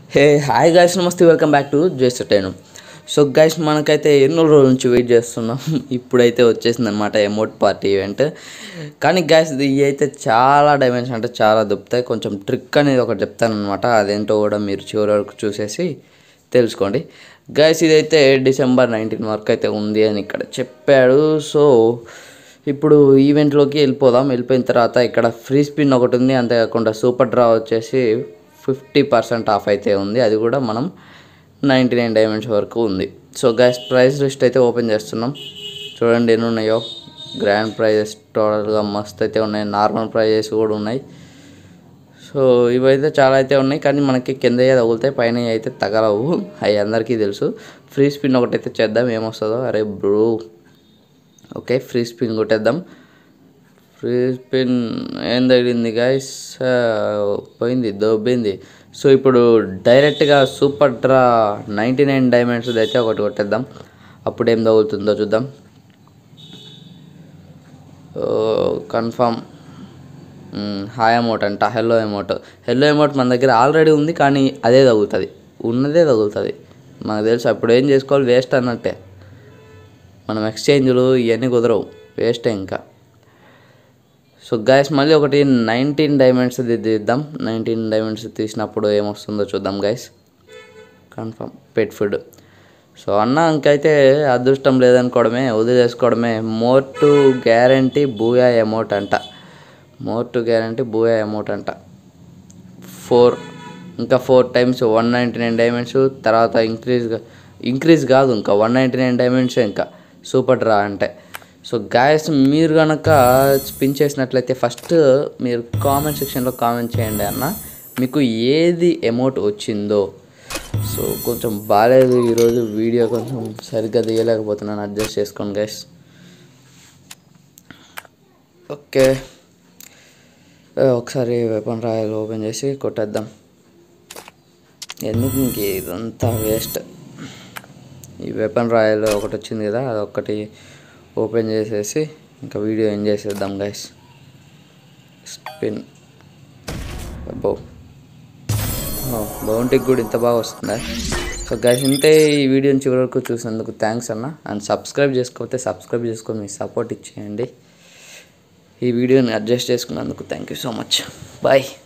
Hey hi guys, namaste, welcome back to జేసటైను. So guys, మనకైతే ఎన్నో రోజుల నుంచి వెయిట్ చేస్తున్నాం. ఇప్పుడైతే వచ్చేసింది అనమాట ఎమోట్ పార్టీ ఈవెంట్. కానీ గైస్, ఇది అయితే చాలా డైమెన్షన్ అంటే చాలా దొరుకుతాయి. కొంచెం ట్రిక్ అనేది ఒకటి చెప్తానమాట, అదేంటో కూడా మీరు చివరి వరకు చూసేసి తెలుసుకోండి. గైస్, ఇదైతే డిసెంబర్ 19 వరకు అయితే ఉంది అని ఇక్కడ చెప్పాడు. సో ఇప్పుడు ఈవెంట్లోకి వెళ్ళిపోయిన తర్వాత ఇక్కడ ఫ్రీ స్పిన్ ఒకటి ఉంది, అంతేకాకుండా సూపర్ డ్రా వచ్చేసి 50% ఆఫ్ అయితే ఉంది. అది కూడా మనం 99 డైమండ్స్ వరకు ఉంది. సో గైస్, ప్రైస్ లిస్ట్ అయితే ఓపెన్ చేస్తున్నాం. చూడండి ఎన్ని ఉన్నాయో. గ్రాండ్ ప్రైజెస్ టోటల్గా మస్తు అయితే ఉన్నాయి, నార్మల్ ప్రైజెస్ కూడా ఉన్నాయి. సో ఇవైతే చాలా అయితే ఉన్నాయి, కానీ మనకి కింద తగులుతాయి, పైన అయితే తగలవు, అవి అందరికీ తెలుసు. ఫ్రీ స్పిన్ ఒకటైతే చేద్దాం, ఏమొస్తుందో. అరే బ్రో, ఓకే, ఫ్రీ స్పిన్ కొట్టేద్దాం. ఫ్రీ స్పిన్ ఏం తగిలింది గైస్? పోయింది, దొబ్బింది. సో ఇప్పుడు డైరెక్ట్గా సూపర్ డ్రా 99 డైమండ్స్ అయితే ఒకటి కొట్టేద్దాం. అప్పుడు ఏం తగులుతుందో చూద్దాం. కన్ఫామ్ హాయ్ అమౌంట్ అంట, హెల్లో అమౌంట్ మన దగ్గర ఆల్రెడీ ఉంది, కానీ అదే తగులుతుంది, ఉన్నదే తగులుతుంది. మనకు తెలుసు అప్పుడు ఏం చేసుకోవాలి, వేస్ట్ అన్నట్టే. మనం ఎక్స్చేంజ్లు ఇవన్నీ కుదరవు, వేస్టే ఇంకా. సో గైస్, మళ్ళీ ఒకటి 19 డైమండ్స్ తీద్దాం. 19 డైమండ్స్ తీసినప్పుడు ఏమొస్తుందో చూద్దాం guys. Confirm pet food. So అన్న ఇంకైతే అదృష్టం లేదనుకోవడమే, వదిలేసుకోవడమే. More to guarantee booyah amount అంట. 4 టైమ్స్ 199 డైమండ్స్. తర్వాత ఇంక్రీజ్ కాదు, ఇంకా 199 డైమండ్స్ ఇంకా సూపర్ డ్రా అంటే. సో గాయస్, మీరు కనుక స్పిన్ చేసినట్లయితే ఫస్ట్ మీరు కామెంట్ సెక్షన్లో కామెంట్ చేయండి అన్న, మీకు ఏది అమౌంట్ వచ్చిందో. సో కొంచెం బాగాలేదు ఈరోజు, వీడియో కొంచెం సరిగ్గా తీయలేకపోతున్నాను, అడ్జస్ట్ చేసుకోండి గైస్. ఓకే, ఒకసారి వెపన్ రాయల్ ఓపెన్ చేసి కొట్టేద్దాం. ఎందుకు ఇంక ఇదంతా వేస్ట్. ఈ వెపన్ రాయల్ ఒకటి వచ్చింది కదా, అదొక్కటి ఓపెన్ చేసేసి ఇంకా వీడియో ఎంజాయ్ చేద్దాం గైస్. స్పిన్ బౌంటీకి కూడా ఇంత బాగా వస్తుందా? సో గైస్, ఇంతే. ఈ వీడియోని చివరి వరకు చూసినందుకు థ్యాంక్స్ అన్న. అండ్ సబ్స్క్రైబ్ చేసుకోకపోతే సబ్స్క్రైబ్ చేసుకొని మీ సపోర్ట్ ఇచ్చేయండి. ఈ వీడియోని అడ్జస్ట్ చేసుకున్నందుకు thank you so much. Bye.